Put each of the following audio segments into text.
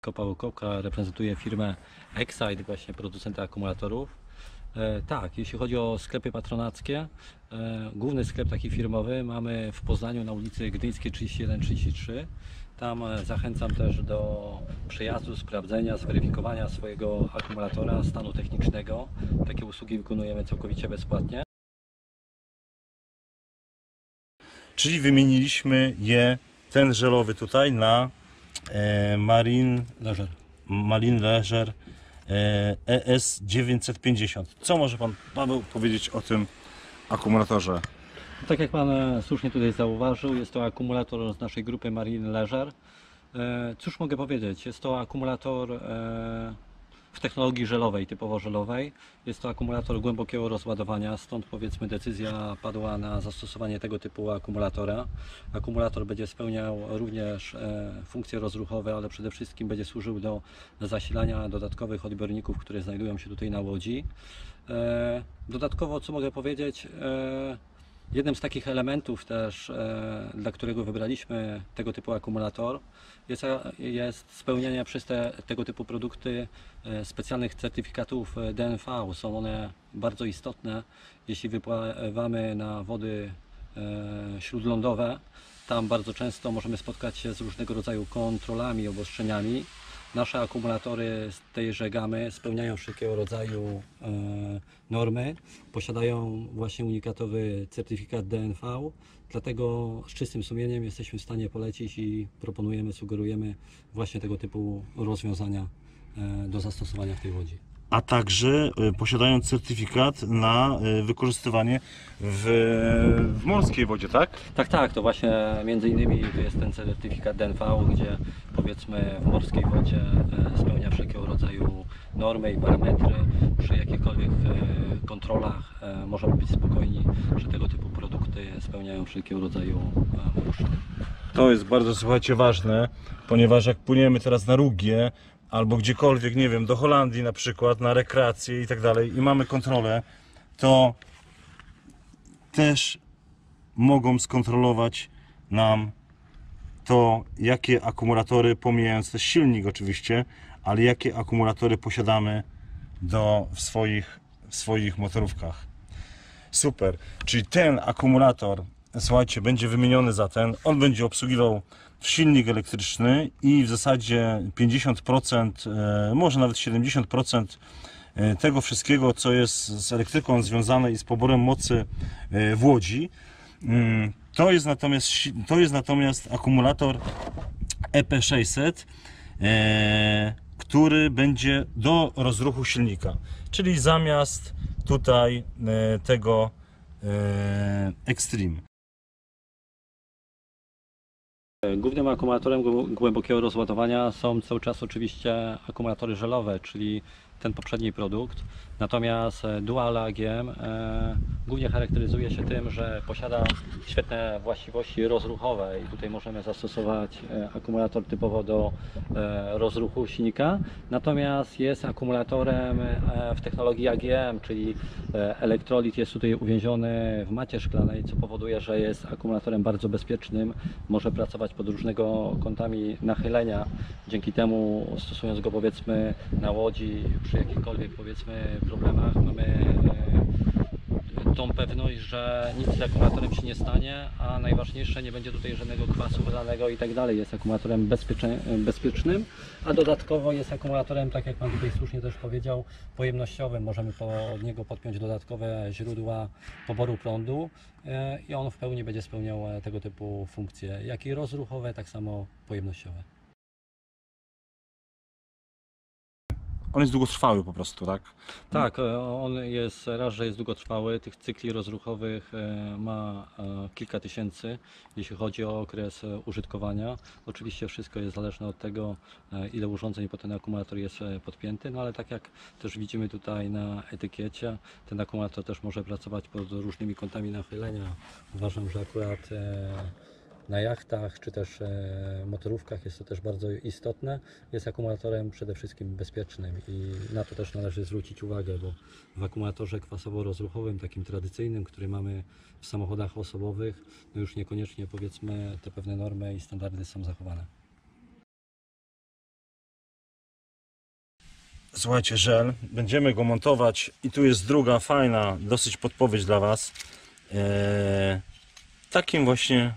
Paweł Kopka, reprezentuję firmę Excite, właśnie producenta akumulatorów. Tak, jeśli chodzi o sklepy patronackie, główny sklep taki firmowy mamy w Poznaniu na ulicy Gdyńskiej 31-33. Tam zachęcam też do przyjazdu, sprawdzenia, zweryfikowania swojego akumulatora, stanu technicznego. Takie usługi wykonujemy całkowicie bezpłatnie. Czyli wymieniliśmy ten żelowy tutaj na Marine Leisure ES 950. Co może Pan Paweł powiedzieć o tym akumulatorze? Tak jak Pan słusznie tutaj zauważył, jest to akumulator z naszej grupy Marine Leisure. Cóż mogę powiedzieć? Jest to akumulator w technologii żelowej, typowo żelowej. Jest to akumulator głębokiego rozładowania, stąd powiedzmy decyzja padła na zastosowanie tego typu akumulatora. Akumulator będzie spełniał również funkcje rozruchowe, ale przede wszystkim będzie służył do zasilania dodatkowych odbiorników, które znajdują się tutaj na łodzi. Dodatkowo, co mogę powiedzieć? Jednym z takich elementów też, dla którego wybraliśmy tego typu akumulator, jest spełnianie przez tego typu produkty specjalnych certyfikatów DNV. Są one bardzo istotne, jeśli wypływamy na wody śródlądowe. Tam bardzo często możemy spotkać się z różnego rodzaju kontrolami, obostrzeniami. Nasze akumulatory z tejże gamy spełniają wszelkiego rodzaju normy, posiadają właśnie unikatowy certyfikat DNV, dlatego z czystym sumieniem jesteśmy w stanie polecić i proponujemy, sugerujemy właśnie tego typu rozwiązania do zastosowania w tej łodzi. A także posiadają certyfikat na wykorzystywanie w morskiej wodzie, tak? Tak, to właśnie między innymi to jest ten certyfikat DNV, gdzie powiedzmy w morskiej wodzie spełnia wszelkiego rodzaju normy i parametry. Przy jakichkolwiek kontrolach możemy być spokojni, że tego typu produkty spełniają wszelkiego rodzaju uproszczenia. To jest bardzo, słuchajcie, ważne, ponieważ jak płyniemy teraz na Rugię albo gdziekolwiek, nie wiem, do Holandii na przykład, na rekreację i tak dalej i mamy kontrolę, to też mogą skontrolować nam to, jakie akumulatory, pomijając też silnik oczywiście, ale jakie akumulatory posiadamy w swoich motorówkach. Super, czyli ten akumulator, słuchajcie, będzie wymieniony za ten, on będzie obsługiwał silnik elektryczny i w zasadzie 50%, może nawet 70% tego wszystkiego, co jest z elektryką związane i z poborem mocy w łodzi. To jest natomiast akumulator EP600, który będzie do rozruchu silnika, czyli zamiast tutaj tego Extreme. Głównym akumulatorem głębokiego rozładowania są cały czas oczywiście akumulatory żelowe, czyli ten poprzedni produkt. Natomiast Dual AGM głównie charakteryzuje się tym, że posiada świetne właściwości rozruchowe i tutaj możemy zastosować akumulator typowo do rozruchu silnika. Natomiast jest akumulatorem w technologii AGM, czyli elektrolit jest tutaj uwięziony w macie szklanej, co powoduje, że jest akumulatorem bardzo bezpiecznym. Może pracować pod różnego kątami nachylenia. Dzięki temu, stosując go powiedzmy na łodzi, przy jakichkolwiek powiedzmy problemach, mamy tą pewność, że nic z akumulatorem się nie stanie, a najważniejsze, nie będzie tutaj żadnego kwasu wylanego i tak dalej. Jest akumulatorem bezpiecznym, a dodatkowo jest akumulatorem, tak jak Pan tutaj słusznie też powiedział, pojemnościowym. Możemy od niego podpiąć dodatkowe źródła poboru prądu i on w pełni będzie spełniał tego typu funkcje, jak i rozruchowe, tak samo pojemnościowe. On jest długotrwały po prostu, tak? Tak, on jest, raz, że jest długotrwały, tych cykli rozruchowych ma kilka tysięcy, jeśli chodzi o okres użytkowania. Oczywiście wszystko jest zależne od tego, ile urządzeń pod ten akumulator jest podpięty, no ale tak jak też widzimy tutaj na etykiecie, ten akumulator też może pracować pod różnymi kątami nachylenia. Uważam, że akurat na jachtach czy też motorówkach jest to też bardzo istotne. Jest akumulatorem przede wszystkim bezpiecznym i na to też należy zwrócić uwagę, bo w akumulatorze kwasowo-rozruchowym, takim tradycyjnym, który mamy w samochodach osobowych, no już niekoniecznie powiedzmy te pewne normy i standardy są zachowane. słuchajcie, żel. Będziemy go montować i tu jest druga fajna, dosyć podpowiedź dla Was. Takim właśnie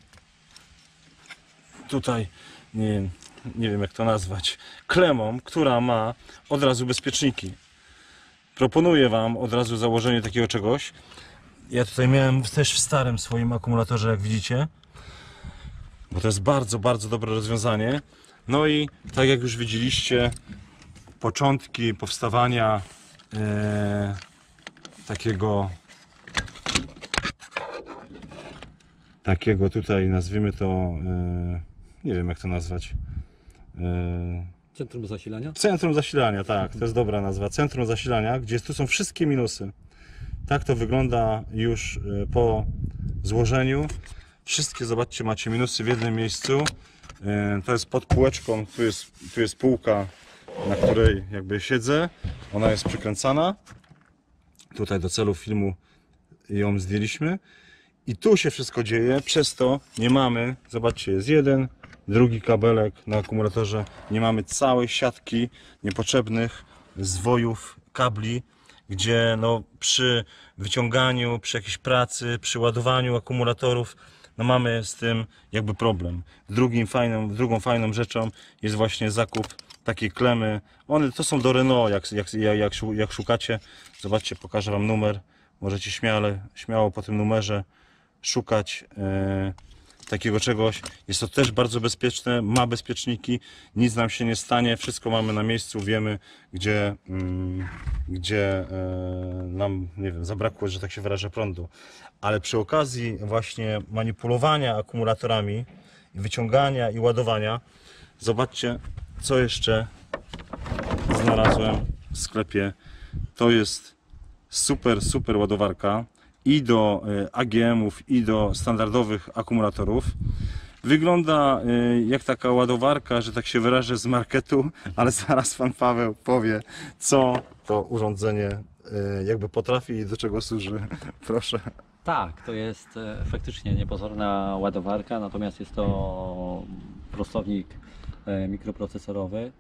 tutaj, nie wiem jak to nazwać, klemą, która ma od razu bezpieczniki. Proponuję Wam od razu założenie takiego czegoś. Ja tutaj miałem też w starym swoim akumulatorze, jak widzicie, bo to jest bardzo, bardzo dobre rozwiązanie. No i tak jak już widzieliście, początki powstawania takiego tutaj, nazwijmy to, nie wiem jak to nazwać, Centrum zasilania? centrum zasilania, tak, to jest dobra nazwa, centrum zasilania, gdzie tu są wszystkie minusy. Tak to wygląda już po złożeniu. Wszystkie, zobaczcie, macie minusy w jednym miejscu. To jest pod półeczką, tu jest półka, na której jakby siedzę. Ona jest przykręcana. Tutaj do celów filmu ją zdjęliśmy. I tu się wszystko dzieje, przez to nie mamy, zobaczcie, jest jeden, drugi kabelek na akumulatorze. Nie mamy całej siatki niepotrzebnych zwojów, kabli, gdzie no, przy wyciąganiu, przy jakiejś pracy, przy ładowaniu akumulatorów, no mamy z tym jakby problem. Drugą fajną rzeczą jest właśnie zakup takiej klemy. One to są do Renault, jak szukacie. Zobaczcie, pokażę Wam numer. Możecie śmiało po tym numerze szukać takiego czegoś. Jest to też bardzo bezpieczne, ma bezpieczniki, nic nam się nie stanie, wszystko mamy na miejscu, wiemy gdzie nam, nie wiem, zabrakło, że tak się wyrażę, prądu. Ale przy okazji właśnie manipulowania akumulatorami, wyciągania i ładowania, zobaczcie, co jeszcze znalazłem w sklepie. To jest super ładowarka i do AGM-ów, i do standardowych akumulatorów. Wygląda jak taka ładowarka, że tak się wyrażę, z marketu, ale zaraz Pan Paweł powie, co to urządzenie jakby potrafi i do czego służy. Proszę. Tak, to jest faktycznie niepozorna ładowarka, natomiast jest to prostownik mikroprocesorowy.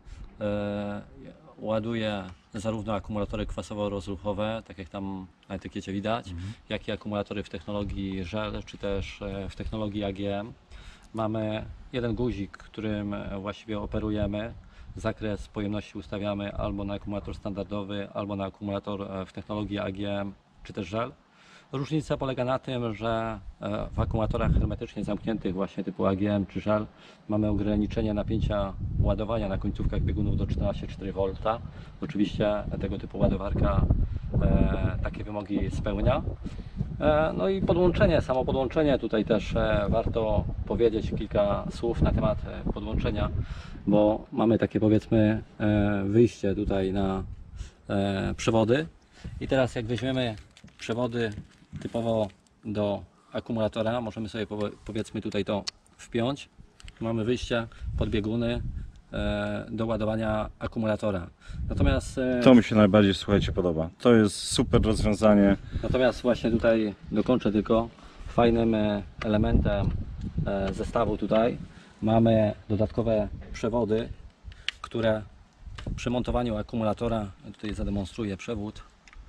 Ładuje zarówno akumulatory kwasowo-rozruchowe, tak jak tam na etykiecie widać, jak i akumulatory w technologii żel, czy też w technologii AGM. Mamy jeden guzik, którym właściwie operujemy. Zakres pojemności ustawiamy albo na akumulator standardowy, albo na akumulator w technologii AGM, czy też żel. Różnica polega na tym, że w akumulatorach hermetycznie zamkniętych właśnie typu AGM czy żel mamy ograniczenie napięcia ładowania na końcówkach biegunów do 14,4 V. Oczywiście tego typu ładowarka takie wymogi spełnia. No i podłączenie, samo podłączenie, tutaj też warto powiedzieć kilka słów na temat podłączenia, bo mamy takie, powiedzmy, wyjście tutaj na przewody i teraz jak weźmiemy przewody typowo do akumulatora, możemy sobie, powiedzmy, tutaj to wpiąć. Mamy wyjście pod bieguny do ładowania akumulatora. Natomiast to mi się najbardziej, słuchajcie, podoba. To jest super rozwiązanie. Natomiast właśnie tutaj dokończę tylko fajnym elementem zestawu. Tutaj mamy dodatkowe przewody, które przy montowaniu akumulatora, tutaj zademonstruję przewód,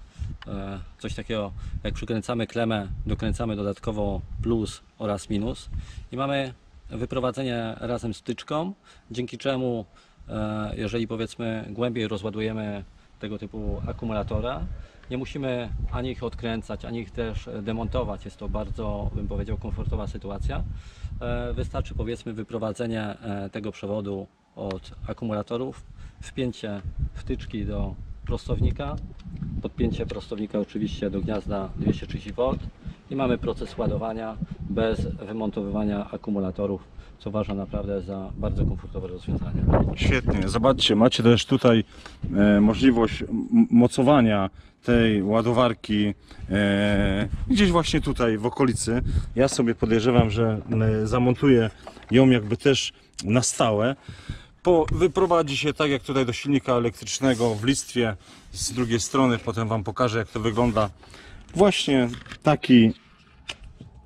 coś takiego jak przykręcamy klemę, dokręcamy dodatkowo plus oraz minus i mamy wyprowadzenie razem z wtyczką, dzięki czemu jeżeli, powiedzmy, głębiej rozładujemy tego typu akumulatora, nie musimy ani ich odkręcać, ani ich też demontować. Jest to bardzo, bym powiedział, komfortowa sytuacja. Wystarczy, powiedzmy, wyprowadzenie tego przewodu od akumulatorów, wpięcie wtyczki do prostownika, podpięcie prostownika oczywiście do gniazda 230V i mamy proces ładowania bez wymontowywania akumulatorów, co uważam naprawdę za bardzo komfortowe rozwiązanie. Świetnie, zobaczcie, macie też tutaj możliwość mocowania tej ładowarki gdzieś właśnie tutaj w okolicy. Ja sobie podejrzewam, że zamontuję ją jakby też na stałe. Wyprowadzi się tak jak tutaj do silnika elektrycznego w listwie z drugiej strony, potem Wam pokażę, jak to wygląda. Właśnie taki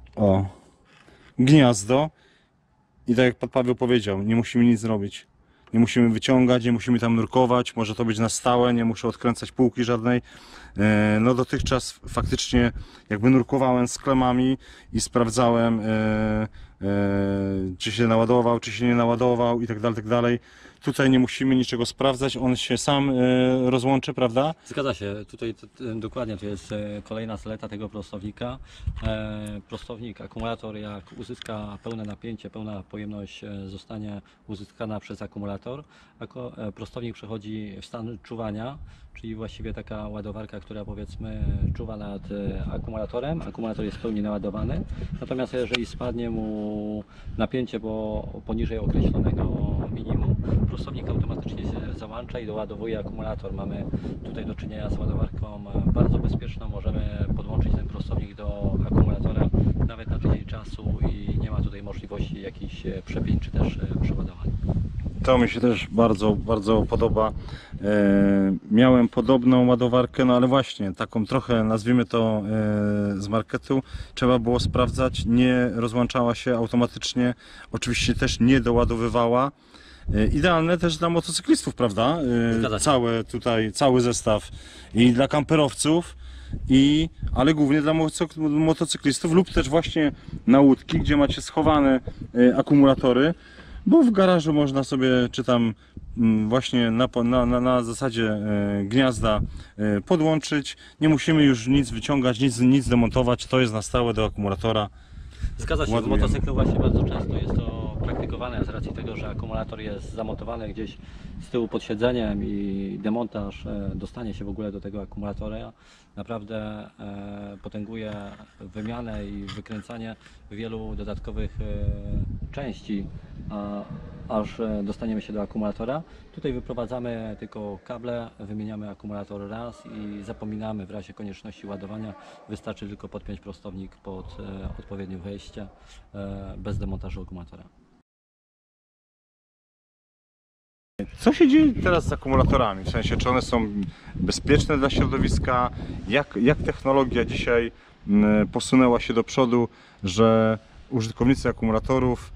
gniazdo i tak jak Pan Paweł powiedział, nie musimy nic zrobić. nie musimy wyciągać, nie musimy tam nurkować, może to być na stałe, nie muszę odkręcać półki żadnej. No dotychczas faktycznie jakby nurkowałem z klemami i sprawdzałem, czy się naładował, czy się nie naładował i tak dalej, tak dalej. Tutaj nie musimy niczego sprawdzać, on się sam rozłączy, prawda? Zgadza się, tutaj dokładnie to jest kolejna zaleta tego prostownika. Prostownik, akumulator, jak uzyska pełne napięcie, pełna pojemność zostanie uzyskana przez akumulator. Prostownik przechodzi w stan czuwania, czyli właściwie taka ładowarka, która powiedzmy czuwa nad akumulatorem. Akumulator jest w pełni naładowany, natomiast jeżeli spadnie mu napięcie poniżej określonego minimum, prostownik automatycznie się załącza i doładowuje akumulator. Mamy tutaj do czynienia z ładowarką bardzo bezpieczną, możemy podłączyć ten prostownik do akumulatora nawet na tydzień czasu i nie ma tutaj możliwości jakichś przepięć czy też przeładowań. To mi się też bardzo, bardzo podoba. Miałem podobną ładowarkę, no ale właśnie taką trochę, nazwijmy to z marketu, trzeba było sprawdzać, nie rozłączała się automatycznie, oczywiście też nie doładowywała. Idealne też dla motocyklistów, prawda? Cały zestaw i dla kamperowców, ale głównie dla motocyklistów lub też właśnie na łódki, gdzie macie schowane akumulatory, bo w garażu można sobie, czy tam właśnie na zasadzie gniazda podłączyć. Nie musimy już nic wyciągać, nic demontować, to jest na stałe do akumulatora. Zgadza się, w motocyklu właśnie bardzo często jest to praktykowane z racji tego, że akumulator jest zamontowany gdzieś z tyłu pod siedzeniem i demontaż, dostanie się w ogóle do tego akumulatora naprawdę potęguje wymianę i wykręcanie wielu dodatkowych części, aż dostaniemy się do akumulatora. Tutaj wyprowadzamy tylko kable, wymieniamy akumulator raz i zapominamy w razie konieczności ładowania. Wystarczy tylko podpiąć prostownik pod odpowiednie wejście bez demontażu akumulatora. Co się dzieje teraz z akumulatorami? W sensie, czy one są bezpieczne dla środowiska? Jak technologia dzisiaj posunęła się do przodu, że użytkownicy akumulatorów,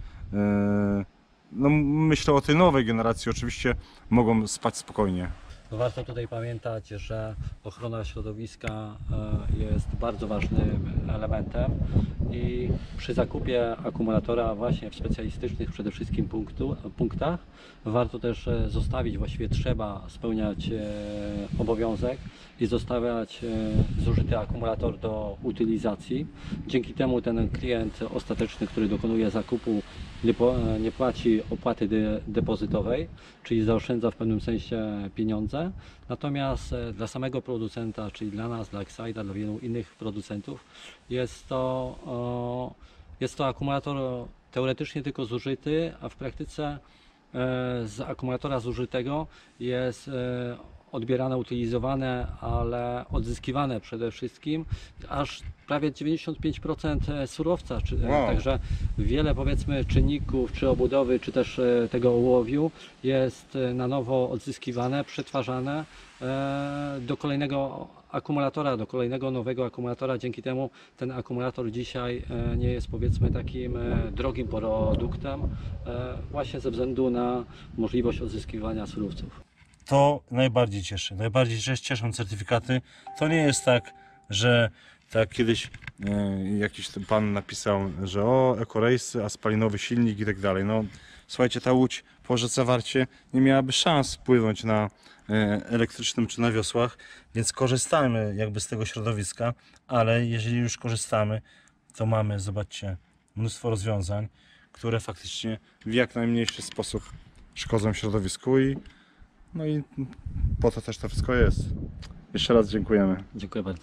no myślę o tej nowej generacji, oczywiście mogą spać spokojnie? Warto tutaj pamiętać, że ochrona środowiska jest bardzo ważnym elementem i przy zakupie akumulatora właśnie w specjalistycznych przede wszystkim punktach warto też zostawić, właściwie trzeba spełniać obowiązek i zostawiać zużyty akumulator do utylizacji. Dzięki temu ten klient ostateczny, który dokonuje zakupu, nie płaci opłaty depozytowej, czyli zaoszczędza w pewnym sensie pieniądze. Natomiast dla samego producenta, czyli dla nas, dla Excite'a, dla wielu innych producentów, jest to akumulator teoretycznie tylko zużyty, a w praktyce z akumulatora zużytego jest odbierane, utylizowane, ale odzyskiwane przede wszystkim aż prawie 95% surowca, także wiele powiedzmy czynników, czy obudowy, czy też tego ołowiu jest na nowo odzyskiwane, przetwarzane do kolejnego akumulatora, do kolejnego nowego akumulatora. Dzięki temu ten akumulator dzisiaj nie jest powiedzmy takim drogim produktem właśnie ze względu na możliwość odzyskiwania surowców. To najbardziej cieszy. Najbardziej cieszą certyfikaty. To nie jest tak, że tak kiedyś jakiś pan napisał, że eco-race, a spalinowy silnik i tak dalej. No słuchajcie, ta łódź po rzece Warcie nie miałaby szans płynąć na elektrycznym czy na wiosłach, więc korzystajmy jakby z tego środowiska, ale jeżeli już korzystamy, to mamy, zobaczcie, mnóstwo rozwiązań, które faktycznie w jak najmniejszy sposób szkodzą środowisku i po to też to wszystko jest. Jeszcze raz dziękujemy. Dziękuję bardzo.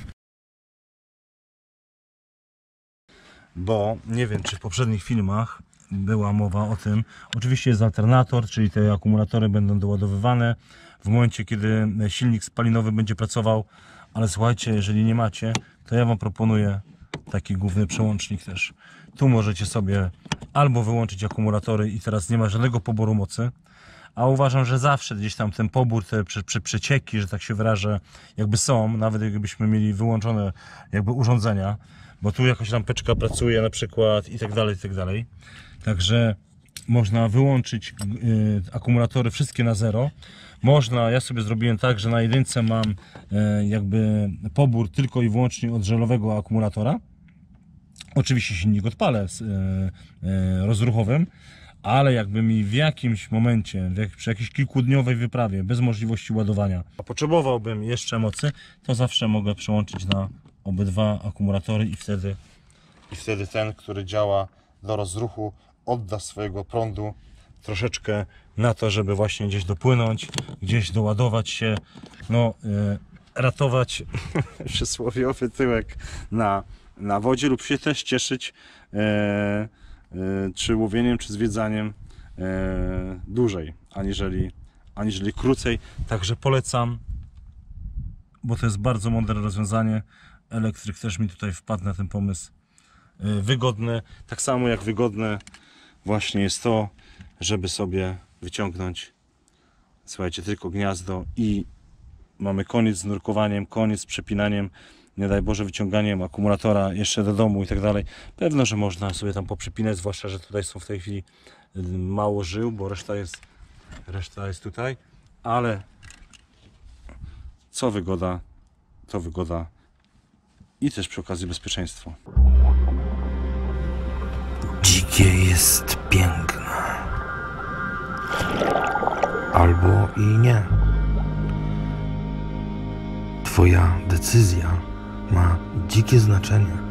Bo nie wiem, czy w poprzednich filmach była mowa o tym. Oczywiście jest alternator, czyli te akumulatory będą doładowywane w momencie, kiedy silnik spalinowy będzie pracował, ale słuchajcie, jeżeli nie macie, to ja Wam proponuję taki główny przełącznik też. Tu możecie sobie albo wyłączyć akumulatory i teraz nie ma żadnego poboru mocy, a uważam, że zawsze gdzieś tam ten pobór, te przecieki, że tak się wyrażę, jakby są, nawet jakbyśmy mieli wyłączone jakby urządzenia, bo tu jakaś lampeczka pracuje na przykład i tak dalej, i tak dalej. Także można wyłączyć akumulatory wszystkie na zero. Można, ja sobie zrobiłem tak, że na jedynce mam jakby pobór tylko i wyłącznie od żelowego akumulatora. Oczywiście silnik odpalę z rozruchowym, ale jakby mi w jakimś momencie, przy jakiejś kilkudniowej wyprawie, bez możliwości ładowania, a potrzebowałbym jeszcze mocy, to zawsze mogę przełączyć na obydwa akumulatory i wtedy ten, który działa do rozruchu, odda swojego prądu troszeczkę na to, żeby właśnie gdzieś dopłynąć, gdzieś doładować się, no ratować przysłowiowy tyłek na wodzie lub się też cieszyć czy łowieniem, czy zwiedzaniem dłużej, aniżeli krócej. Także polecam, bo to jest bardzo mądre rozwiązanie. Elektryk też mi tutaj wpadł na ten pomysł. Wygodne, tak samo jak wygodne właśnie jest to, żeby sobie wyciągnąć, słuchajcie, tylko gniazdo i mamy koniec z nurkowaniem, koniec z przepinaniem, nie daj Boże wyciąganiem akumulatora jeszcze do domu i tak dalej. Pewno, że można sobie tam poprzepinać, zwłaszcza, że tutaj są w tej chwili mało żył, bo reszta jest tutaj, ale co wygoda, to wygoda i też przy okazji bezpieczeństwo. Dzikie jest piękne. Albo i nie. Twoja decyzja ma dzikie znaczenie.